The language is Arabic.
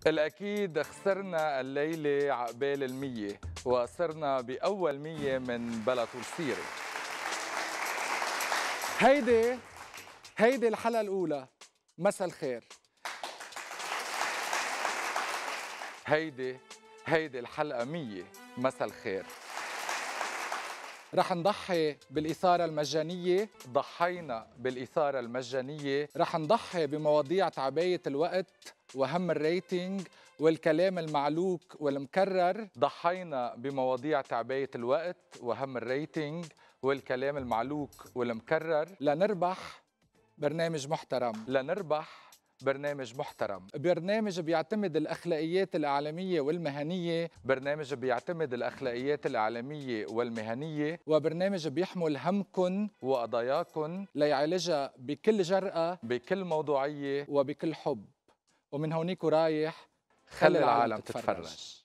الأكيد خسرنا الليلة عقبال المية، وصرنا بأول مية من بلا طول سيرة. هيدي الحلقة الأولى. مساء الخير. هيدي الحلقة 100. مساء الخير. رح نضحي بالإثارة المجانية. ضحينا بالإثارة المجانية. رح نضحي بمواضيع تعباية الوقت وهم الريتنج والكلام المعلوك والمكرر. ضحينا بمواضيع تعباية الوقت وهم الريتنج والكلام المعلوك والمكرر لنربح برنامج محترم. برنامج بيعتمد الأخلاقيات الإعلامية والمهنية. وبرنامج بيحمل همكن وقضاياكن ليعالجها بكل جرأة بكل موضوعية وبكل حب. ومن هونيك ورايح خلي العالم تتفرج.